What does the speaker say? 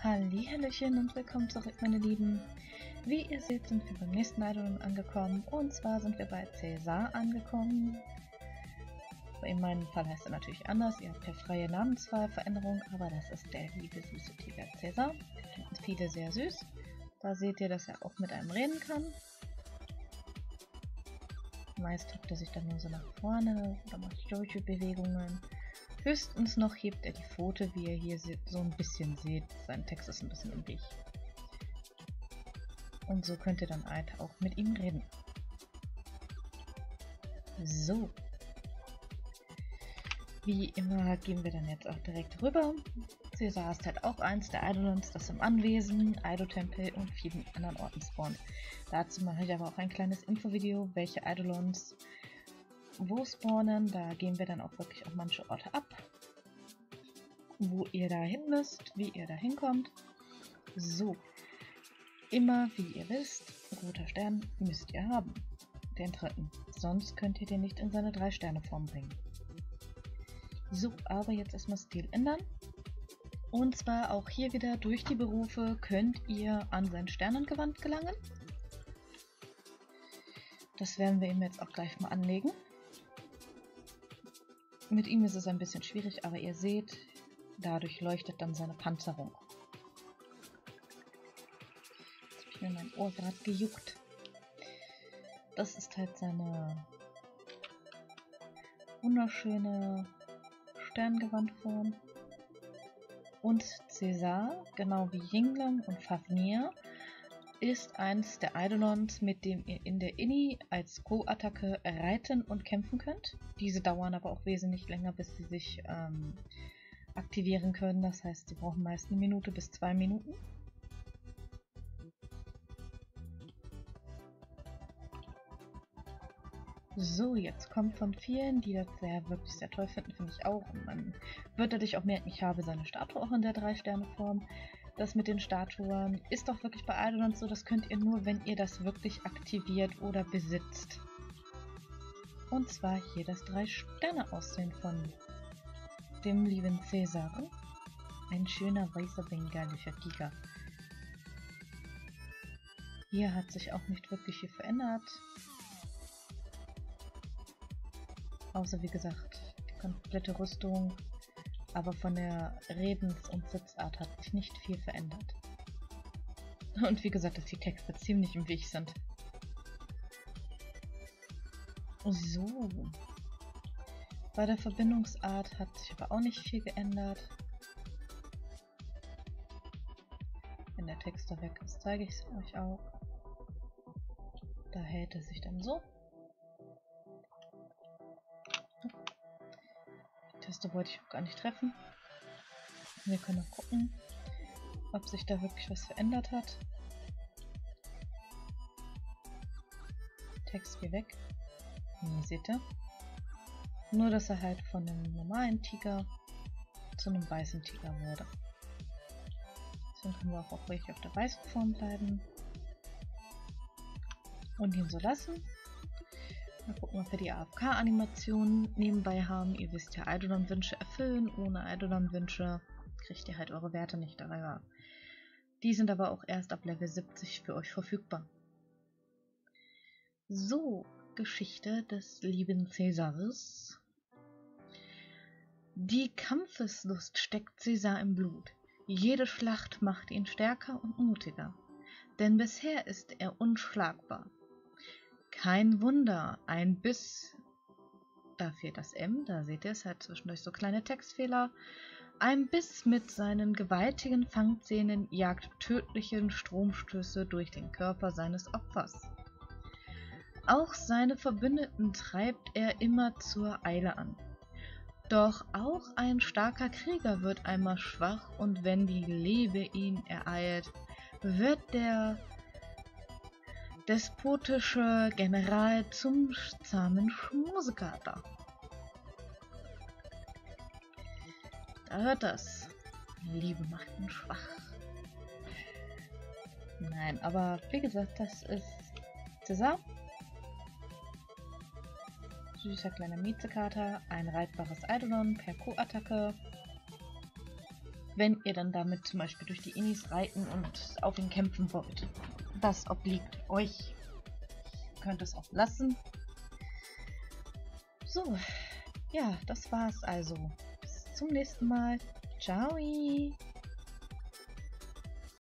Hallihallöchen und willkommen zurück, meine Lieben. Wie ihr seht, sind wir beim nächsten Eidolon angekommen. Und zwar sind wir bei Cäsar angekommen. In meinem Fall heißt er natürlich anders. Ihr habt ja freie Namenswahlveränderung, aber das ist der liebe süße Tiger Cäsar. Finden viele sehr süß. Da seht ihr, dass er auch mit einem reden kann. Meist hockt er sich dann nur so nach vorne oder macht solche Bewegungen. Höchstens noch hebt er die Pfote, wie ihr hier so ein bisschen seht. Sein Text ist ein bisschen üppig. Und so könnt ihr dann auch mit ihm reden. So. Wie immer gehen wir dann jetzt auch direkt rüber. Cäsar ist halt auch eins der Eidolons, das im Anwesen, Eidotempel und vielen anderen Orten spawnt. Dazu mache ich aber auch ein kleines Infovideo, welche Eidolons wo spawnen. Da gehen wir dann auch wirklich auf manche Orte ab, wo ihr da hin müsst, wie ihr da hinkommt. So, immer wie ihr wisst, roter Stern müsst ihr haben, den dritten, sonst könnt ihr den nicht in seine 3-Sterne-Form bringen. So, aber jetzt erstmal Stil ändern. Und zwar auch hier wieder durch die Berufe könnt ihr an sein Sternengewand gelangen. Das werden wir ihm jetzt auch gleich mal anlegen. Mit ihm ist es ein bisschen schwierig, aber ihr seht, dadurch leuchtet dann seine Panzerung. Jetzt habe ich mir mein Ohr gerade gejuckt. Das ist halt seine wunderschöne Sterngewandform. Und Cäsar, genau wie Yingling und Fafnir, ist eins der Eidolons, mit dem ihr in der Inni als Go-Attacke reiten und kämpfen könnt. Diese dauern aber auch wesentlich länger, bis sie sich aktivieren können. Das heißt, sie brauchen meist 1 Minute bis 2 Minuten. So, jetzt kommt von vielen, die das wirklich sehr toll finden, finde ich auch. Und man wird dadurch auch merken, ich habe seine Statue auch in der 3-Sterne-Form. Das mit den Statuen ist doch wirklich bei Eidolons so, das könnt ihr nur, wenn ihr das wirklich aktiviert oder besitzt. Und zwar hier das 3-Sterne-Aussehen von dem lieben Cäsar. Ein schöner weißer bengalischer Tiger. Hier hat sich auch nicht wirklich viel verändert. Außer wie gesagt, die komplette Rüstung. Aber von der Redens- und Sitzart hat sich nicht viel verändert. Und wie gesagt, dass die Texte ziemlich im Weg sind. So. Bei der Verbindungsart hat sich aber auch nicht viel geändert. Wenn der Text da weg ist, zeige ich es euch auch. Da hält es sich dann so. Die Taste wollte ich auch gar nicht treffen. Wir können noch gucken, ob sich da wirklich was verändert hat. Text geht weg. Nee, seht ihr? Nur, dass er halt von einem normalen Tiger zu einem weißen Tiger wurde. Deswegen können wir auch ruhig auf der weißen Form bleiben. Und ihn so lassen. Mal gucken, ob wir die AFK-Animation nebenbei haben. Ihr wisst ja, Eidolon-Wünsche erfüllen. Ohne Eidolon-Wünsche kriegt ihr halt eure Werte nicht darüber. Die sind aber auch erst ab Level 70 für euch verfügbar. So, Geschichte des lieben Cäsars. Die Kampfeslust steckt Cäsar im Blut. Jede Schlacht macht ihn stärker und mutiger. Denn bisher ist er unschlagbar. Kein Wunder, ein Biss, da fehlt das M, da seht ihr es halt zwischendurch so kleine Textfehler. Ein Biss mit seinen gewaltigen Fangzähnen jagt tödliche Stromstöße durch den Körper seines Opfers. Auch seine Verbündeten treibt er immer zur Eile an. Doch auch ein starker Krieger wird einmal schwach und wenn die Liebe ihn ereilt, wird der despotische General zum zahmen Schmusekater. Da hört das. Liebe macht ihn schwach. Nein, aber wie gesagt, das ist Cäsar. Süßer kleiner Miezekater, ein reitbares Eidolon per Q-Attacke. wenn ihr dann damit zum Beispiel durch die Innis reiten und auf ihn kämpfen wollt. Das obliegt euch. Ihr könnt es auch lassen. So, ja, das war's also. Bis zum nächsten Mal. Ciao!